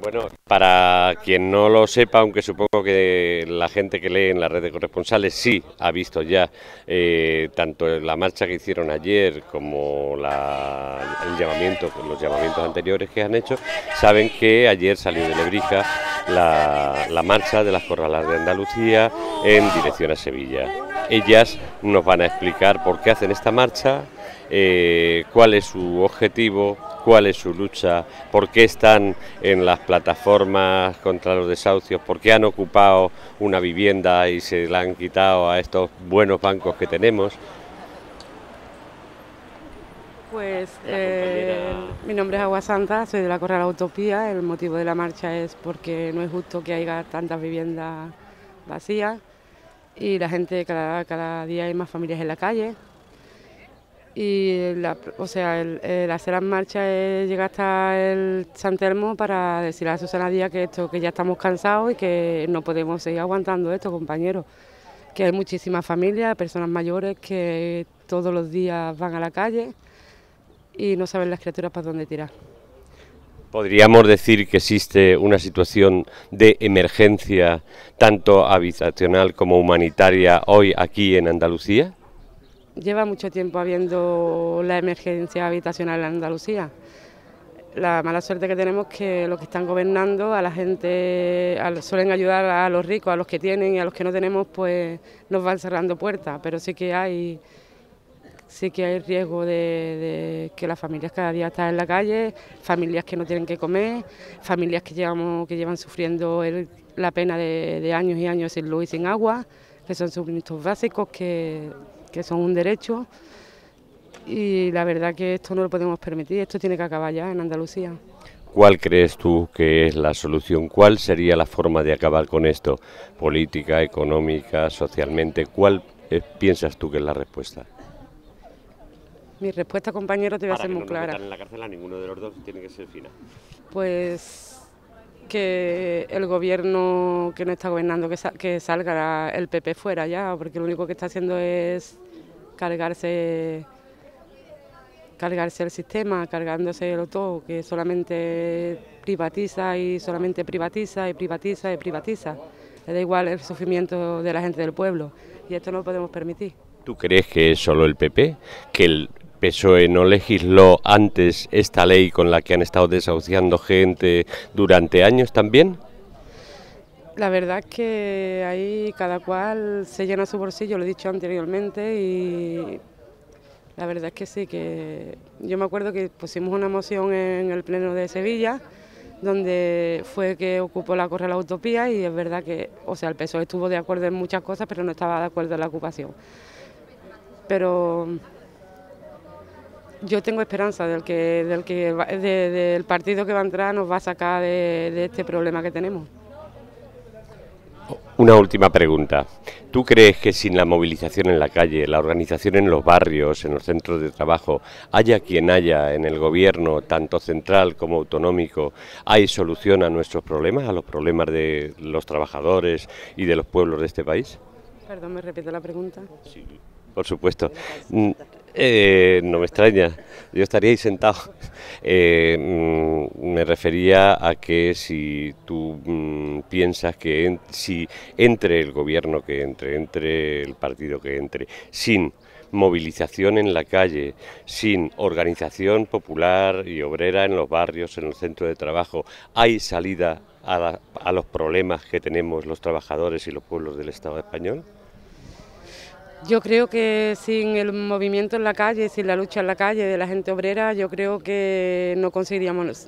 Bueno, para quien no lo sepa, aunque supongo que la gente que lee en la red de corresponsales sí ha visto ya tanto la marcha que hicieron ayer como el llamamiento, los llamamientos anteriores que han hecho, saben que ayer salió de Lebrija la marcha de las Corralas de Andalucía en dirección a Sevilla. Ellas nos van a explicar por qué hacen esta marcha, cuál es su objetivo, cuál es su lucha, por qué están en las plataformas contra los desahucios, por qué han ocupado una vivienda y se la han quitado a estos buenos bancos que tenemos. Pues mi nombre es Agua Santa, soy de la Corral Utopía. El motivo de la marcha es porque no es justo que haya tantas viviendas vacías y la gente, cada día hay más familias en la calle. Y el hacer las marchas es llegar hasta el San Telmo para decirle a Susana Díaz que ya estamos cansados y que no podemos seguir aguantando esto, compañeros. Que hay muchísimas familias, personas mayores que todos los días van a la calle y no saben las criaturas para dónde tirar. ¿Podríamos decir que existe una situación de emergencia, tanto habitacional como humanitaria, hoy aquí en Andalucía? Lleva mucho tiempo habiendo la emergencia habitacional en Andalucía. La mala suerte que tenemos es que los que están gobernando a la gente suelen ayudar a los ricos, a los que tienen, y a los que no tenemos pues nos van cerrando puertas, pero sí que hay riesgo de que las familias cada día están en la calle, familias que no tienen que comer, familias que llevan sufriendo la pena de años y años sin luz y sin agua, que son suministros básicos, que son un derecho, y la verdad que esto no lo podemos permitir, esto tiene que acabar ya en Andalucía. ¿Cuál crees tú que es la solución? ¿Cuál sería la forma de acabar con esto? ¿Política, económica, socialmente? ¿Cuál piensas tú que es la respuesta? Mi respuesta, compañero, te voy a ser muy clara. Para que no metan en la cárcel a ninguno de los dos, tiene que ser final. Pues que el gobierno que no está gobernando, que salga el PP fuera ya, porque lo único que está haciendo es cargarse el sistema, cargándoselo todo, que solamente privatiza y solamente privatiza y privatiza y privatiza. Le da igual el sufrimiento de la gente del pueblo y esto no lo podemos permitir. ¿Tú crees que es solo el PP? ¿Que el PSOE no legisló antes esta ley con la que han estado desahuciando gente durante años también? La verdad es que ahí cada cual se llena su bolsillo, lo he dicho anteriormente, y la verdad es que sí, que yo me acuerdo que pusimos una moción en el Pleno de Sevilla, donde fue que ocupó la Correa la Utopía, y es verdad que, el PSOE estuvo de acuerdo en muchas cosas, pero no estaba de acuerdo en la ocupación. Pero yo tengo esperanza del partido que va a entrar nos va a sacar de este problema que tenemos. Una última pregunta. ¿Tú crees que sin la movilización en la calle, la organización en los barrios, en los centros de trabajo, haya quien haya en el gobierno, tanto central como autonómico, hay solución a nuestros problemas, a los problemas de los trabajadores y de los pueblos de este país? Perdón, ¿me repite la pregunta? Sí, por supuesto. No me extraña, yo estaría ahí sentado. Me refería a que si tú piensas que si entre el gobierno que entre el partido que entre, sin movilización en la calle, sin organización popular y obrera en los barrios, en los centros de trabajo, ¿hay salida a los problemas que tenemos los trabajadores y los pueblos del Estado español? Yo creo que sin el movimiento en la calle, sin la lucha en la calle de la gente obrera, yo creo que no conseguiríamos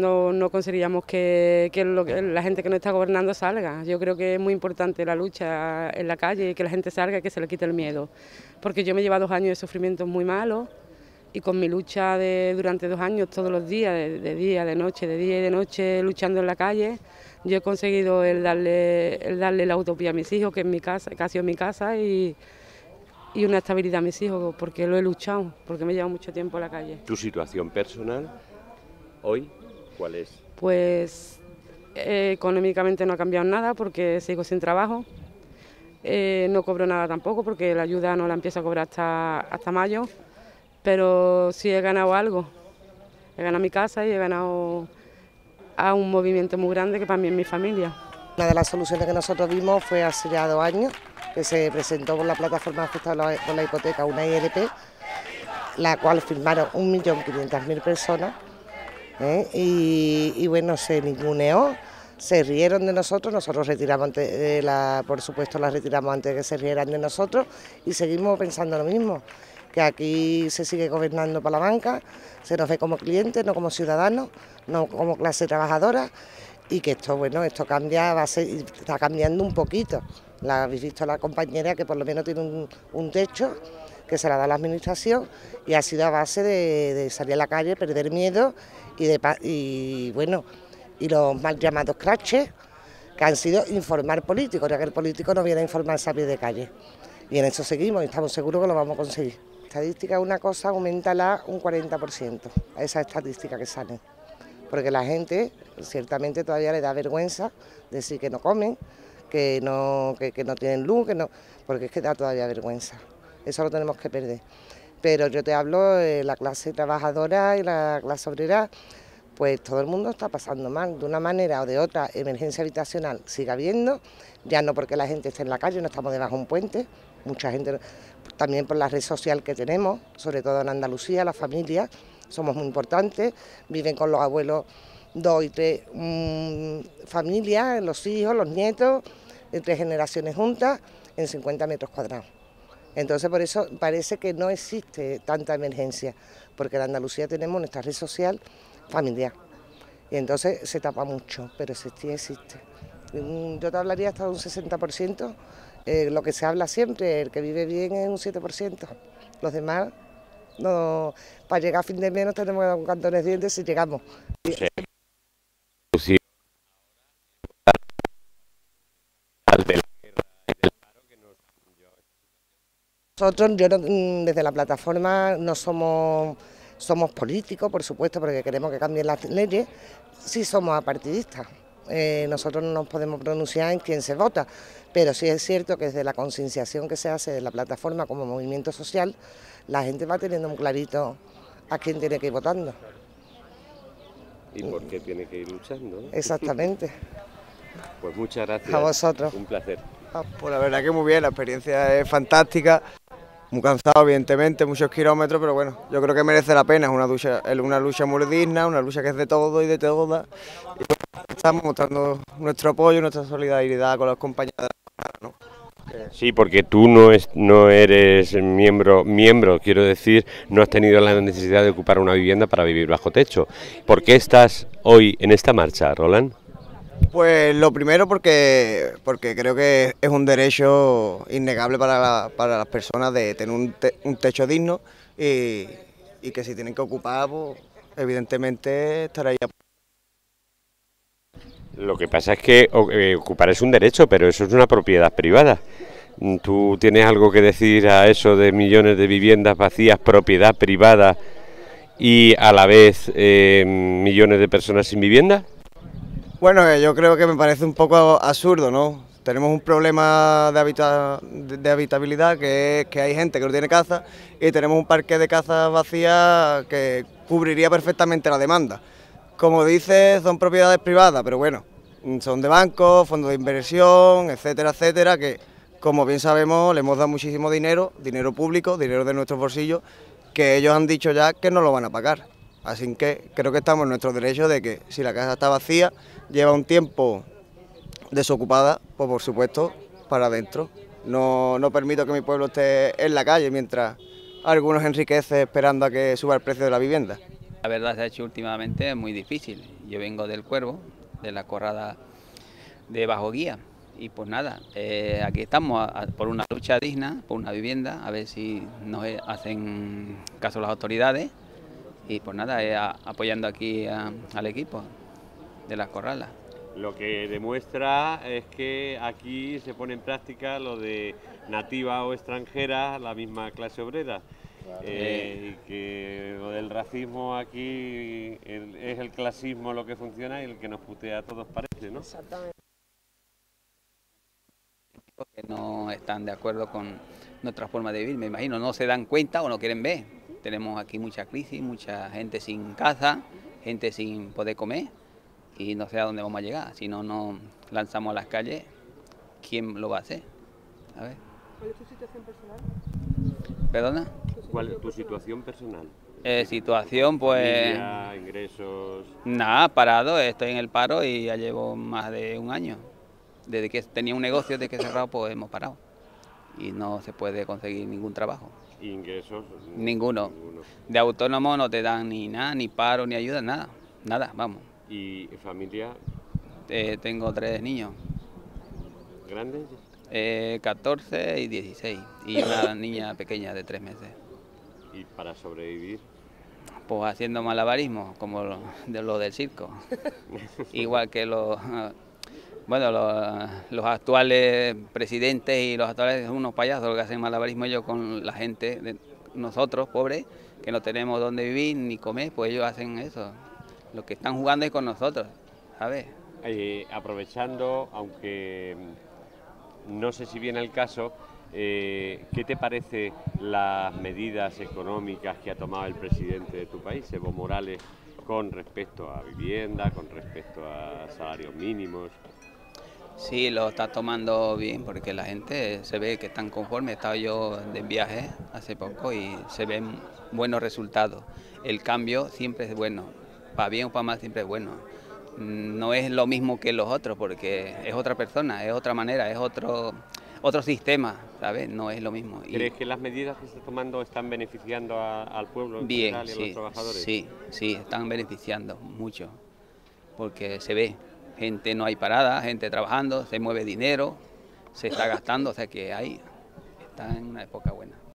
que la gente que no está gobernando salga. Yo creo que es muy importante la lucha en la calle y que la gente salga y que se le quite el miedo. Porque yo me he llevado 2 años de sufrimientos muy malos y con mi lucha durante 2 años, todos los días, de día, de noche, de día y de noche, luchando en la calle, yo he conseguido el darle la utopía a mis hijos, que es mi casa, que ha sido mi casa, y una estabilidad a mis hijos, porque lo he luchado, porque me he llevado mucho tiempo a la calle. ¿Tu situación personal hoy cuál es? Pues económicamente no ha cambiado nada porque sigo sin trabajo, no cobro nada tampoco porque la ayuda no la empiezo a cobrar hasta mayo, pero sí he ganado algo. He ganado mi casa y he ganado a un movimiento muy grande que para mí es mi familia. Una de las soluciones que nosotros vimos fue hace ya 2 años, que se presentó por la plataforma afectada por la hipoteca una ILP, la cual firmaron 1.500.000 personas, y bueno, se ninguneó, se rieron de nosotros retiramos antes, por supuesto la retiramos antes de que se rieran de nosotros y seguimos pensando lo mismo, que aquí se sigue gobernando para la banca, se nos ve como clientes, no como ciudadanos, no como clase trabajadora, y que esto, bueno, esto cambia, está cambiando un poquito. Habéis visto a la compañera que por lo menos tiene un techo que se la da la administración y ha sido a base de salir a la calle, perder miedo y bueno, y los mal llamados crashes que han sido informar políticos, ya que el político no viene a informarse a pie de calle. Y en eso seguimos y estamos seguros que lo vamos a conseguir. Estadística es una cosa, aumentala un 40% a esa estadística que sale. Porque la gente ciertamente todavía le da vergüenza decir que no comen, que no tienen luz, porque es que da todavía vergüenza. Eso lo tenemos que perder. Pero yo te hablo de la clase trabajadora y la clase obrera, pues todo el mundo está pasando mal, de una manera o de otra. Emergencia habitacional sigue habiendo, ya no porque la gente esté en la calle, no estamos debajo de un puente, mucha gente, también por la red social que tenemos, sobre todo en Andalucía, las familias, somos muy importantes, viven con los abuelos 2 y 3 familias, los hijos, los nietos, de 3 generaciones juntas, en 50 metros cuadrados. Entonces por eso parece que no existe tanta emergencia, porque en Andalucía tenemos nuestra red social familiar, y entonces se tapa mucho, pero existir existe. Yo te hablaría hasta de un 60%, lo que se habla siempre, el que vive bien es un 7%, los demás... No, para llegar a fin de mes nos tenemos que dar un cantones de dientes si llegamos. Sí. Nosotros, desde la plataforma no somos políticos, por supuesto, porque queremos que cambien las leyes, sí somos apartidistas. Nosotros no nos podemos pronunciar en quién se vota, pero sí es cierto que desde la concienciación que se hace de la plataforma como movimiento social, la gente va teniendo muy clarito a quién tiene que ir votando. ¿Y por qué tiene que ir luchando? Exactamente. Pues muchas gracias. A vosotros. Un placer. Pues la verdad que muy bien, la experiencia es fantástica, muy cansado evidentemente, muchos kilómetros, pero bueno, yo creo que merece la pena, es una lucha muy digna, una lucha que es de todo y de todas, y bueno, estamos mostrando nuestro apoyo, nuestra solidaridad con los compañeros de la Cámara, ¿no? Sí, porque tú no eres miembro, quiero decir, no has tenido la necesidad de ocupar una vivienda para vivir bajo techo. ¿Por qué estás hoy en esta marcha, Roland? Pues lo primero porque creo que es un derecho innegable para las personas de tener un techo digno y que si tienen que ocupar, pues, evidentemente estará ahí. Lo que pasa es que ocupar es un derecho, pero eso es una propiedad privada. ¿Tú tienes algo que decir a eso de millones de viviendas vacías, propiedad privada y a la vez millones de personas sin vivienda? Bueno, yo creo que me parece un poco absurdo, ¿no? Tenemos un problema de habitabilidad, que hay gente que no tiene casa, y tenemos un parque de casas vacías que cubriría perfectamente la demanda. Como dices, son propiedades privadas, pero bueno, son de bancos, fondos de inversión, etcétera, etcétera, que como bien sabemos le hemos dado muchísimo dinero público, dinero de nuestros bolsillos, que ellos han dicho ya que no lo van a pagar. Así que creo que estamos en nuestro derecho de que si la casa está vacía, lleva un tiempo desocupada, pues por supuesto para adentro. No permito que mi pueblo esté en la calle mientras algunos enriquecen esperando a que suba el precio de la vivienda. La verdad se ha hecho últimamente muy difícil. Yo vengo del Cuervo, de la corrada de Bajo Guía, y pues nada, aquí estamos por una lucha digna, por una vivienda, a ver si nos hacen caso las autoridades, y pues nada, apoyando aquí al equipo de las corralas. Lo que demuestra es que aquí se pone en práctica lo de nativa o extranjera, la misma clase obrera. Y que lo del racismo aquí es el clasismo lo que funciona y el que nos putea a todos parece, ¿no? Exactamente. Que no están de acuerdo con nuestra forma de vivir, me imagino, no se dan cuenta o no quieren ver. Tenemos aquí mucha crisis, mucha gente sin casa, gente sin poder comer, y no sé a dónde vamos a llegar. Si no nos lanzamos a las calles, ¿quién lo va a hacer? A ver. ¿Cuál es tu situación personal? ¿Perdona? ¿Cuál es tu situación personal? Situación, pues... Familia, ingresos... Nada, parado, estoy en el paro y ya llevo más de un año. Desde que tenía un negocio, desde que he cerrado, pues hemos parado. Y no se puede conseguir ningún trabajo. ¿Ingresos? Ninguno. De autónomo no te dan ni nada, ni paro, ni ayuda, nada. Nada, vamos. ¿Y familia? Tengo 3 niños. ¿Grandes? 14 y 16. Y una niña pequeña de 3 meses. ¿Y para sobrevivir? Pues haciendo malabarismo, como lo del circo. Igual que los actuales presidentes y los actuales unos payasos que hacen malabarismo ellos con la gente, nosotros pobres, que no tenemos dónde vivir ni comer, pues ellos hacen eso. Lo que están jugando es con nosotros, ¿sabes? Aprovechando, aunque no sé si viene el caso, ¿qué te parece las medidas económicas que ha tomado el presidente de tu país, Evo Morales, con respecto a vivienda, con respecto a salarios mínimos? Sí, lo está tomando bien porque la gente se ve que están conformes. He estado yo de viaje hace poco y se ven buenos resultados. El cambio siempre es bueno, para bien o para mal siempre es bueno. No es lo mismo que los otros porque es otra persona, es otra manera, es otro sistema, ¿sabes? No es lo mismo. ¿Crees que las medidas que se están tomando están beneficiando al pueblo en bien, general y a los trabajadores? Sí, están beneficiando mucho porque se ve. Gente no hay parada, gente trabajando, se mueve dinero, se está gastando, o sea que está en una época buena.